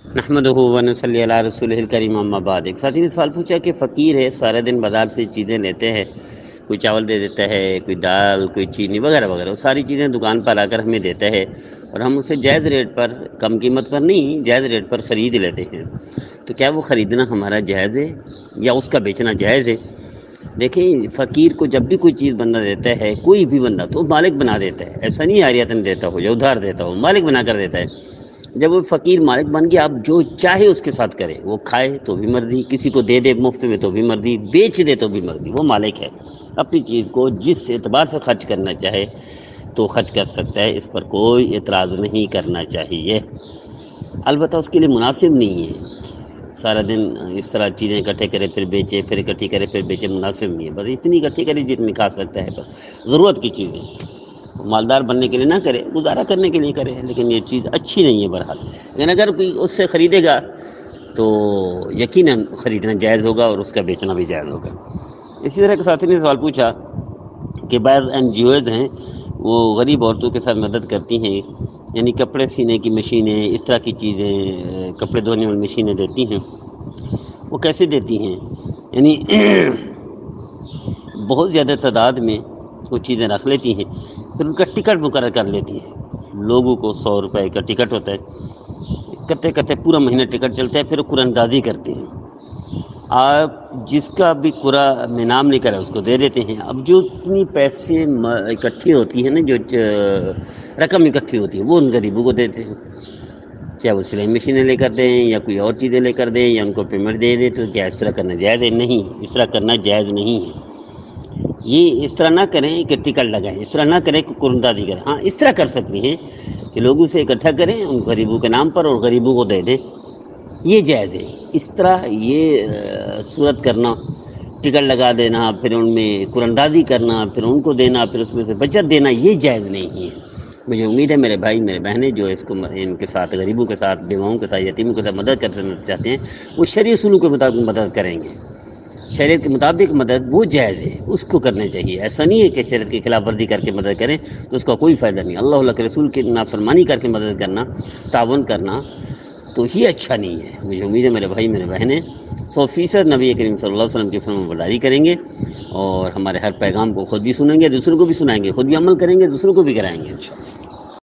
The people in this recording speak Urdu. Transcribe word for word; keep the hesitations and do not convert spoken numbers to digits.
نحمدہ و نصلی علی رسولہ الکریم اما بعد۔ ایک ساتھی نے سوال پوچھا کہ فقیر ہے، سارے دن بازار سے چیزیں لیتے ہیں، کوئی چاول دے دیتا ہے، کوئی دال، کوئی چینی وغیرہ وغیرہ، وہ ساری چیزیں دکان پر آ کر ہمیں دیتا ہے اور ہم اسے جائز ریٹ پر، کم قیمت پر نہیں، جائز ریٹ پر خرید لیتے ہیں، تو کیا وہ خریدنا ہمارا جائز ہے یا اس کا بیچنا جائز ہے؟ دیکھیں، فقیر کو جب بھی کوئی چیز بندہ دیتا ہے، کوئی بھی بندہ، تو مالک بنا دیتا ہے، ایسا نہیں عاریتاً دیتا ہو یا ادھار دیتا ہو، مالک بنا کر دیتا ہے۔ جب وہ فقیر مالک بن گیا، اب جو چاہے اس کے ساتھ کرے، وہ کھائے تو بھی مرضی، کسی کو دے دے مفت میں تو بھی مرضی، بیچ دے تو بھی مرضی، وہ مالک ہے۔ اپنی چیز کو جس اعتبار سے خرچ کرنا چاہے تو خرچ کر سکتا ہے، اس پر کوئی اعتراض نہیں کرنا چاہیے۔ البتہ اس کے لیے مناسب نہیں ہے سارا دن اس طرح چیزیں اکٹھے کرے پھر بیچے، پھر اکٹھی کرے پھر بیچے، مناسب نہیں ہے۔ بس اتنی اکٹھی کرے جتنی کھا سکتا ہے، بس ضرورت کی چیزیں، مالدار بننے کے لیے نہ کرے، گزارا کرنے کے لیے کرے، لیکن یہ چیز اچھی نہیں ہے بہرحال۔ لیکن اگر کوئی اس سے خریدے گا تو یقیناً خریدنا جائز ہوگا اور اس کا بیچنا بھی جائز ہوگا۔ اسی طرح کے ساتھی نے سوال پوچھا کہ بعض این جی اوز ہیں، وہ غریب عورتوں کے ساتھ مدد کرتی ہیں، یعنی کپڑے سینے کی مشینیں، اس طرح کی چیزیں، کپڑے دھونے والی مشینیں دیتی ہیں۔ وہ کیسے دیتی ہیں؟ یعنی بہت زیادہ تعداد میں وہ چیزیں رکھ لیتی ہیں، پھر ان کا ٹکٹ مقرر کر لیتی ہیں۔ لوگوں کو سو روپے کا ٹکٹ ہوتا ہے، کرتے کرتے پورا مہینہ ٹکٹ چلتا ہے، پھر وہ قرآن اندازی کرتے ہیں۔ آپ جس کا بھی قرآن میں نام نہیں کرا اس کو دے دیتے ہیں۔ اب جو اتنی پیسے اکٹھی ہوتی ہیں نا، جو رقم اکٹھی ہوتی ہے، وہ ان غریبوں کو دیتے ہیں، چاہے وہ سلائی مشینیں لے کر دیں یا کوئی اور چیزیں لے کر دیں یا ان کو پیمنٹ دے دیں۔ تو کیا اس طرح کرنا جائز ہے؟ نہیں، اس طرح کرنا جائز نہیں ہے۔ یہ اس طرح نہ کریں کہ ٹکٹ لگائیں، اس طرح نہ کریں کہ قرآن اندازی کریں۔ ہاں، اس طرح کر سکتی ہیں کہ لوگوں سے اکٹھا کریں ان غریبوں کے نام پر اور غریبوں کو دے دیں، یہ جائز ہے۔ اس طرح یہ صورت کرنا، ٹکٹ لگا دینا، پھر ان میں قرآن اندازی کرنا، پھر ان کو دینا، پھر اس میں سے بچت دینا، یہ جائز نہیں ہے۔ مجھے امید ہے میرے بھائی میرے بہنیں جو اس کو ان کے ساتھ، غریبوں کے ساتھ، بیواؤں کے ساتھ، یتیموں کے ساتھ مدد کرنا چاہتے ہیں، وہ شرعی اصولوں کے مطابق مدد کریں گے۔ شریعت کے مطابق مدد وہ جائز ہے، اس کو کرنے چاہیے۔ ایسا نہیں ہے کہ شریعت کی خلاف ورزی کر کے مدد کریں تو اس کا کوئی فائدہ نہیں۔ اللہ اللہ کے رسول کی نافرمانی کر کے مدد کرنا، تعاون کرنا، تو یہ اچھا نہیں ہے۔ مجھے امید ہے میرے بھائی میرے بہنیں سو فیصد نبی کریم صلی اللہ علیہ وسلم کی فرمان برداری کریں گے اور ہمارے ہر پیغام کو خود بھی سنیں گے، دوسروں کو بھی سنائیں گے، خود بھی عمل کریں گے، دوسروں کو بھی کرائیں گے انشاءاللہ۔